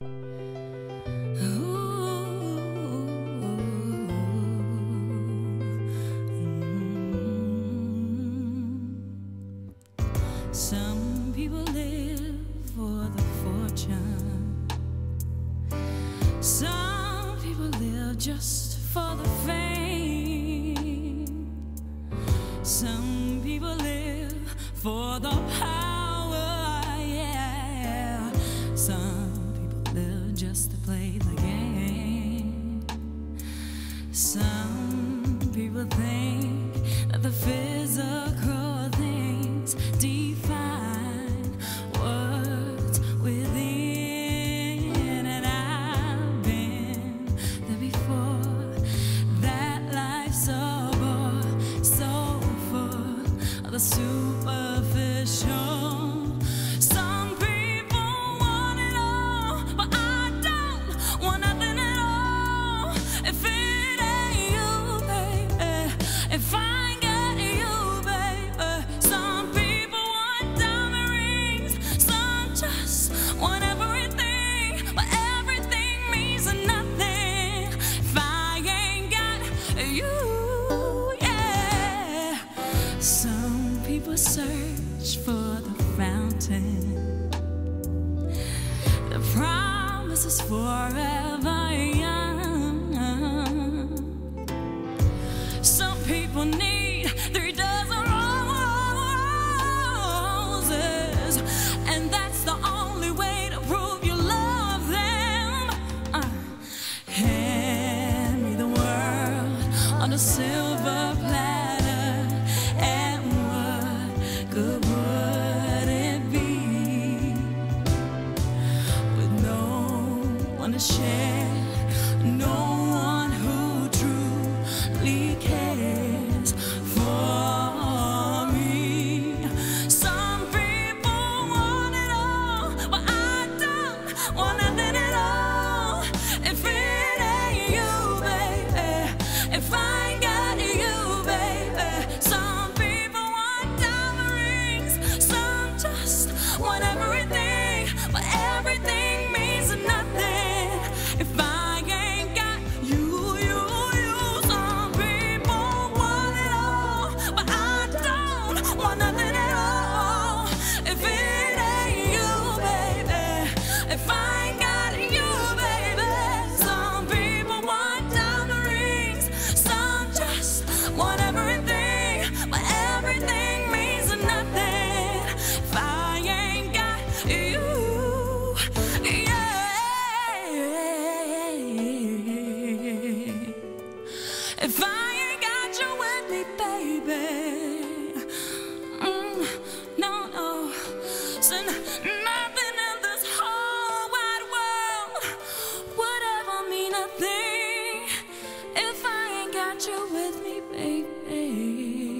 Some people live for the fortune. Some people live just for the fame. Some people live for the power, yeah. Some people live just to play the game. Some people think that the physical things define what's within, and I've been there before. That life's a bore, so full of the superficial. Some people want it all, but I don't want nothing at all. If it ain't you, baby, if I ain't got you, baby. Some people want diamond rings, some just want everything, but everything means nothing if I ain't got you, yeah. Some people search for the fountain, the promise is forever young. Some people need 3 dozen roses, and that's the only way to prove you love them. Hand me the world on a silver platter, and what good would it be with no one to share, no one who truly cares for me? Some people want it all, but I don't want nothing at all. If it ain't you, baby, if I ain't got you, baby. Some people want diamond rings, some just want everything, but everything means nothing if I ain't got you, you. Some people want it all, but I don't want nothing at all. If it ain't you, baby, if I ain't got you, baby. Some people want diamond rings, some just want everything, but everything means nothing if I ain't got you, yeah. If I ain't got you with me, baby, no, no. So nothing in this whole wide world would ever mean a thing if I ain't got you with me, baby.